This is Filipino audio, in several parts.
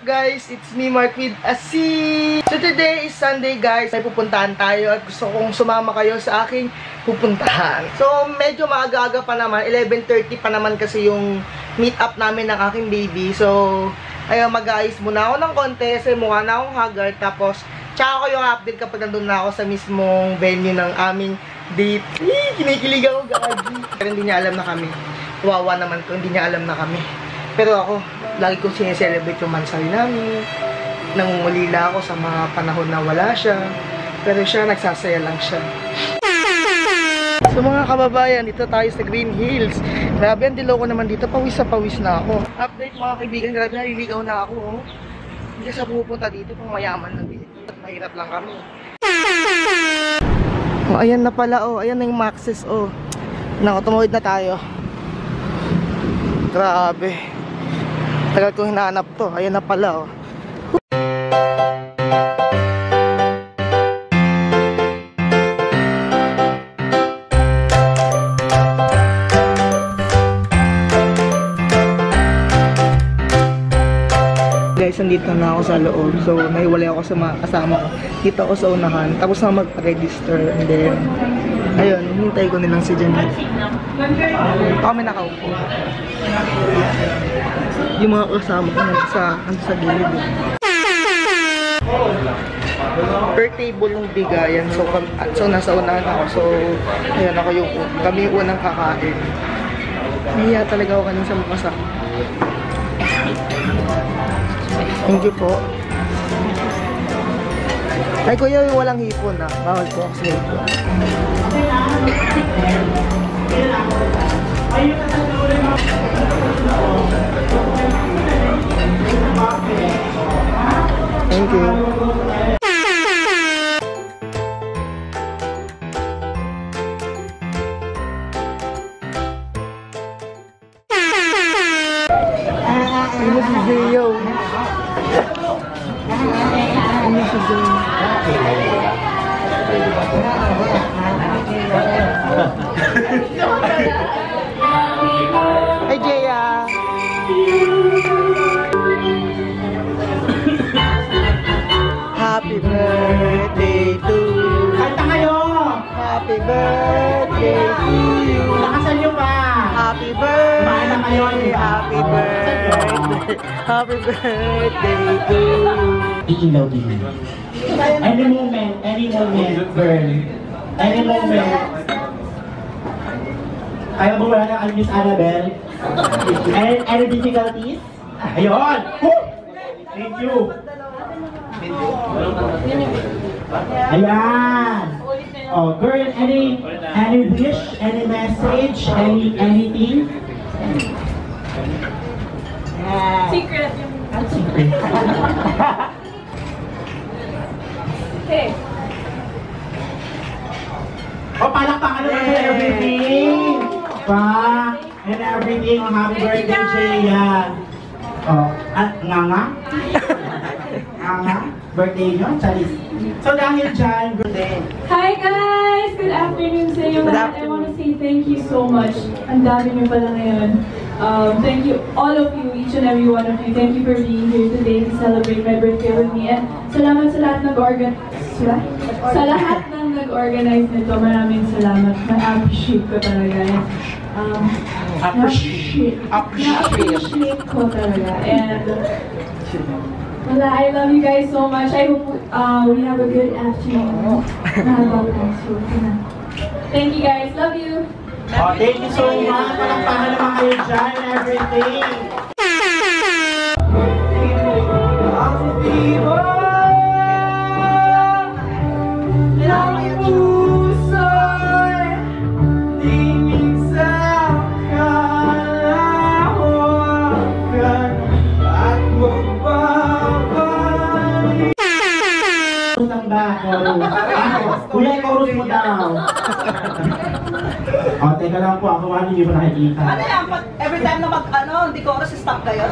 guys? It's me, Mark with Asi. So today is Sunday guys. May pupuntahan tayo at gusto kong sumama kayo sa aking pupuntahan. So medyo maaga-aga pa naman. 11:30 pa naman kasi yung meet up namin ng aking baby. So ayun, mag-aayos muna ako ng konti kasi mukha na akong haggard. Tapos tsaka ko yung update kapag nandun na ako sa mismong venue ng aming date. Kinikilig ako gagi. Pero hindi niya alam na kami. Wawa naman ko, hindi niya alam na kami. Pero ako, lagi kong sineselebrate yung mansari namin. Nangungulila ako sa mga panahon na wala siya. Pero siya, nagsasaya lang siya. So mga kababayan, dito tayo sa Green Hills. Grabe, ang dilaw ko naman dito. Pawis na pawis na ako. Update mga kaibigan, grabe, naliligaw na ako. Oh. Hindi kasi pupunta dito kung mayaman lang dito. At mahirap lang kami. Oh, ayan na pala, oh. Ayan na yung Maxis, oh. Naku, tumawid na tayo. Grabe. Tagal kong hinahanap to. Ayan na pala, oh. Guys, nandito na ako sa loob. So, nahiwalay ako sa mga kasama ko. Dito ako sa unahan. Tapos na mag-register. And then, ayun, hintay ko nilang si Jenny. Kami nakaupo. Yung mga kasama ko sa gilid. Per table yung bigayan. So nasa unahan ako. So, ayun ako yung kami yung unang kakain. Nahiya talaga ako kanina sa mga kasama. Thank you po. Ay kuya, yung walang hipon na. Bawal po ako sa hipon. Thank you. Ano si Jeyo? Ano si Jeyo? Hi Jeya! Happy birthday to you! Kanta kayo! Happy birthday to you! Lakasan nyo pa! Happy birthday! Maana kayo! Happy birthday! Happy birthday to you! Iilaw din. Any moment, burn. Any moment. Kaya mo wala ng Miss Annabelle? Any difficulties? Ayun! Thank you! Ayan! Oh, girl, any wish, any message, anything? Secret. Secret. Okay. O, palakpakan naman sa everything! And everything, happy birthday, Jeya! Oh, nga? Nga? Birthday nyo? Charis. So, dahil dyan, good day. Hi guys! Good afternoon sa inyo lahat. I want to say thank you so much. Ang dami niyo pala ngayon. Thank you, all of you, each and every one of you. Thank you for being here today to celebrate my birthday with me. And salamat sa lahat ng nag-organize nito. Maraming salamat. Ma-appreciate ko talaga. Na-appreciate ko talaga. And wala, I love you guys so much. I hope we have a good afternoon. Thank you guys. Love you. Oh, thank you so much. Palakpakan naman kayo dyan and everything. Kuya, chorus mo daw. O, teka lang po, ako ano hindi ko nakikita. Ano yan? Every time na hindi ko oras, stop kayo.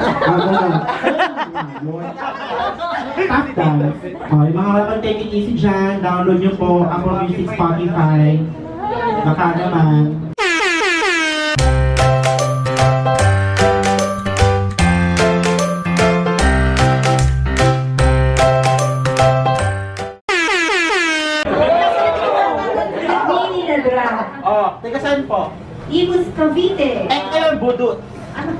Stop dance. O, yung mga kapag take it easy dyan, download nyo po Apple Music, Spotify. Baka naman. Taga saan po? Imus Cavite. Kayo, budot. Ano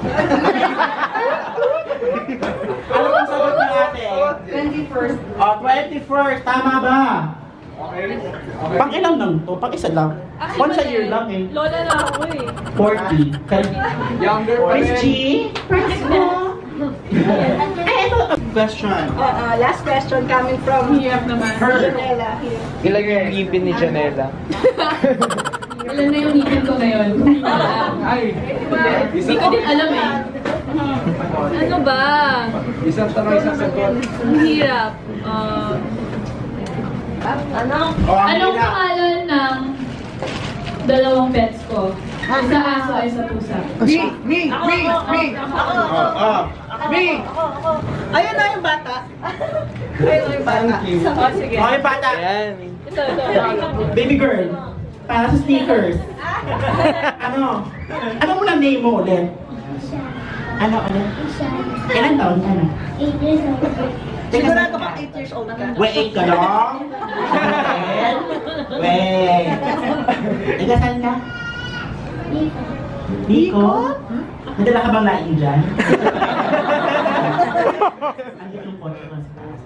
pong sagot ng ate? 21st. 21st. Tama ba? Pang ilang lang to? Pang isa lang. Once a year lang eh. Lola na ako eh. 40. Younger Prince G? Prince mo? Question. Last question coming from Hirap naman. Janela. Ilan yung ngipin ni Janela? Ilan na yung ngipin ko ngayon? Hindi ko din alam eh. Ano ba? Isang tanong, isang sagot. Ang hirap. Anong pangalan ng dalawang pets ko? Isa aso ay sa pusa. Me! Ayun na yung bata. Ayun na yung bata. Oh, sige. Okay, bata. Ayan. Ito. Baby girl. Para sa sneakers. Ano mo lang name mo ulit? Ano? Ilan taon ka na? 8 years old. Sigurado ka 8 years old ka. Wait ka lang? Wait. Ika saan ka? Nico? Nadala ka bang laing dyan? Andito yung photo ko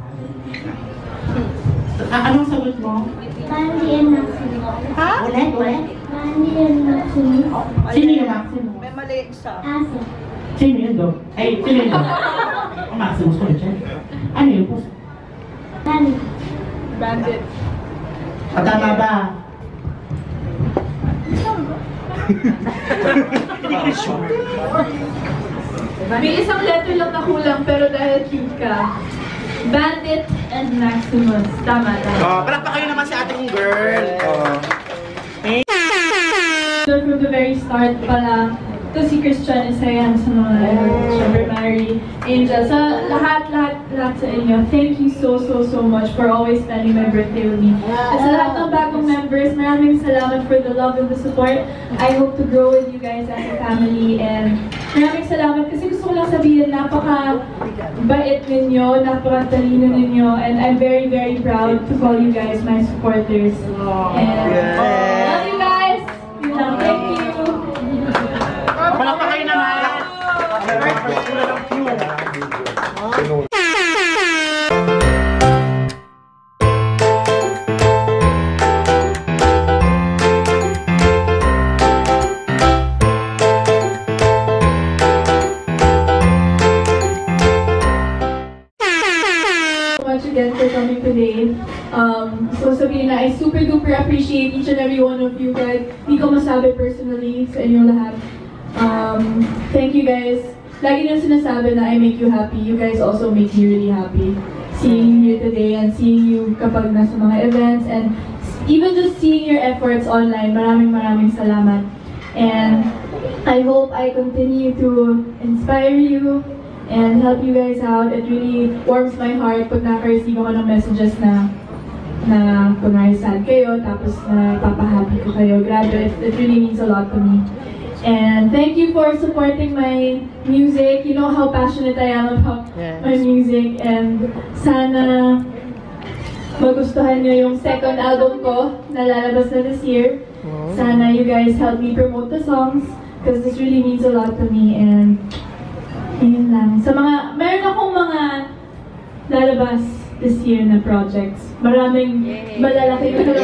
sa anong sagot mo? Mandy and Maximo. Ulit? Mandy and Maximo. Sino yung Maximo? May mali isa. Aso. Sino yun, Dok? Ay, sino yun, Dok? Ang Maximo ko dyan. Ano yun po? Mandy. Bandit. Tama ba? Hindi ko sure. May isang letter lang na kulang pero dahil cute ka. Bandit and Maximus. Tama. Palakpa kayo naman si ating girl. So from the very start pala, ito si Christian Isayan sa mga syempre Mary, Angel, sa lahat sa inyo. Thank you so much for always spending my birthday with me. At sa lahat ng bagong members, maraming salamat for the love and the support. I hope to grow with you guys as a family and maraming salamat kasi gusto ko lang sabihin, napaka-bait ninyo, napaka-talino ninyo, and I'm very proud to call you guys my supporters. And love you guys! Yun lang, thank you! Palakpa kayo naman. Birthday ko lang ang few. Once again for coming today. So sabihin na, I super duper appreciate each and every one of you guys. Hindi ko masabi personally sa inyong lahat. Thank you guys. Lagi nyo sinasabi na I make you happy. You guys also make me really happy. Seeing you here today and seeing you kapag nasa mga events and even just seeing your efforts online. Maraming salamat. And I hope I continue to inspire you and help you guys out. It really warms my heart pag naka-receive ako ng messages na kunwari sad kayo, tapos na papahappy ko kayo. Grabe, it really means a lot to me. And thank you for supporting my music. You know how passionate I am about my music. And sana magustuhan nyo yung second album ko na lalabas na this year. Sana you guys help me promote the songs because this really means a lot to me. And yun lang. Sa meron akong mga lalabas this year na projects. Maraming malalaki na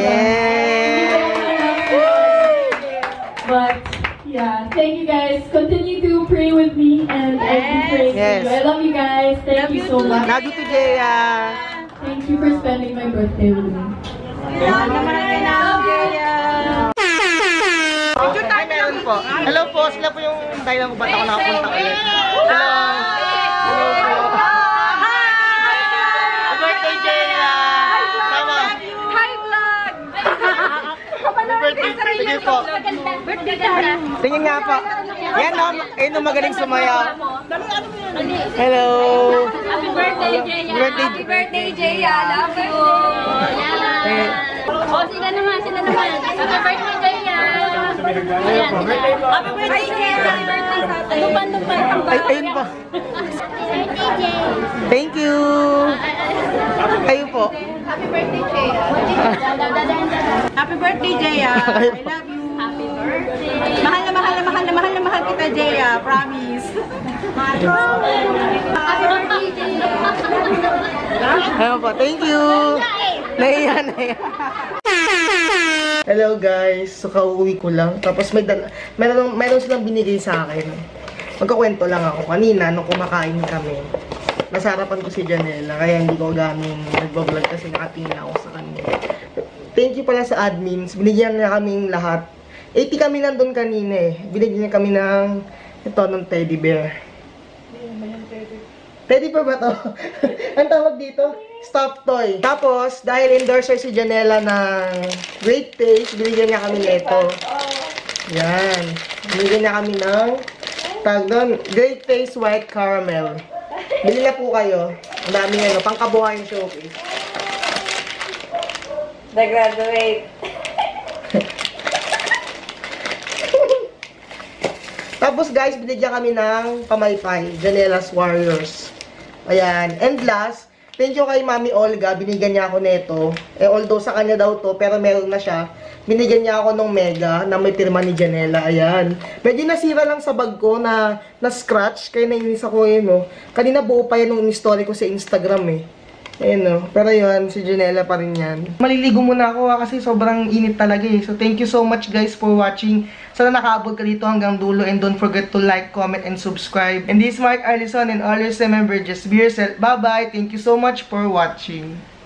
But yeah, thank you guys. Continue to pray with me and I will pray for you. I love you guys. Thank you so much. Love you today, Thank you for spending my birthday with me. Ay, meron po. Hello po, sila po yung dahilan kung ba't ako nakapunta ulit. Hello! Happy birthday, Jaya! Tama! Hi, vlog! Happy birthday! Sige po. Birthday ka na. Tingin nga po. Yan o, ayun o magaling sumayaw. Hello! Happy birthday, Jaya! Happy birthday, Jaya! Love you! Eh, Oh, sila naman. Happy birthday, Jaya! Happy birthday, Jay! Happy birthday sa atin! Ayun pa. Thank you! Ayun po. Happy birthday, Jay! Happy birthday, Jay! I love you! Happy birthday! Mahal na mahal na mahal na mahal na mahal kita, Jay! Promise! Happy birthday, Jay! Ayun po. Thank you! Naiya. Hello guys, so kauwi ko lang. Tapos meron silang binigay sa akin. Magkakwento lang ako. Kanina, nung kumakain kami, nasa harapan ko si Janela, kaya hindi ko gaming nagbablog kasi nakatingin ako sa kanya. Thank you pala sa admins. Binigyan niya kaming lahat. 80 kami nandun kanina eh. Binigyan niya kami ng ng teddy bear. Teddy bear ba to? Ang tawag dito? Stuffed toy. Tapos, dahil endorser si Janela ng Great Taste, binigyan niya kami nito. Yan. Binigyan niya kami ng tag doon, Great Taste White Caramel. Bili na po kayo. Ang dami yan, pangkabuhayan showcase. The-graduate. Tapos guys, binigyan kami ng pamaypay, Janela's Warriors. Ayan. And last, thank you kay Mami Olga, binigyan niya ako nito. Although sa kanya daw to, pero meron na siya. Binigyan niya ako ng mega na may pirma ni Janela. Ayan. Medyo nasira lang sa bag ko na scratch, kaya nainis ako yun, no. Kanina buo pa yan nung story ko sa Instagram, eh. Ayan, no. Pero yun, si Janela pa rin yan. Maliligo muna ako, kasi sobrang init talaga, eh. So, thank you so much, guys, for watching. Sana nakaabot ka dito hanggang dulo, and don't forget to like, comment, and subscribe. And this is Mark Arlison, and always remember, just be yourself. Bye-bye. Thank you so much for watching.